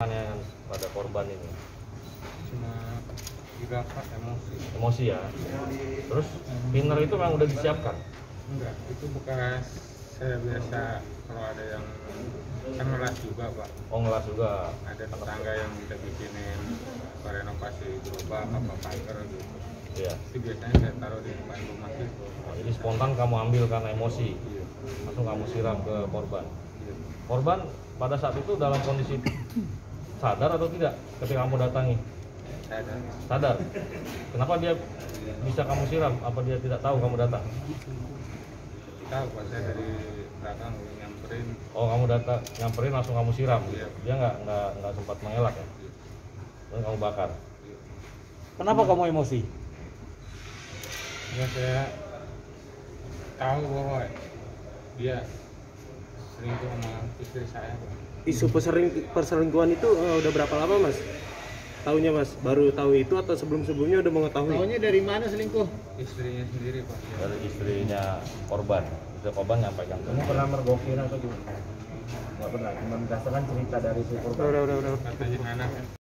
Yang pada korban ini cuma juga Pak, emosi ya. Terus pinner itu memang udah disiapkan? enggak, itu bekas saya biasa kalau ada yang kan ngelas juga Pak. Oh, ngelas juga. Ada tetangga yang minta bikinin renovasi gerobak apa pagar gitu. Iya. Itu biasanya saya taruh di depan rumah gitu. Oh, jadi spontan kamu ambil karena emosi, Iya. langsung kamu siram ke korban. Iya. Korban pada saat itu dalam kondisi sadar atau tidak ketika kamu datangi? Sadar. Kenapa dia bisa kamu siram? Apa dia tidak tahu kamu datang? Tahu Pak, saya dari belakang nyamperin. Oh, kamu datang nyamperin langsung kamu siram. Iya. Dia nggak sempat mengelak ya? Terus kamu bakar. Kenapa kamu emosi? Ya saya tahu bahwa dia selingkuh sama istri saya Pak. Isu perselingkuhan itu udah berapa lama Mas? Taunya Mas? Baru tahu itu atau sebelum-sebelumnya udah mengetahui? Taunya dari mana selingkuh? Istrinya sendiri Pak. Dari istrinya korban. Istri korban nyampaikan. Kamu pernah mergokin atau gimana? Nggak pernah, cuma berdasarkan cerita dari si korban. Udah. Katanya anak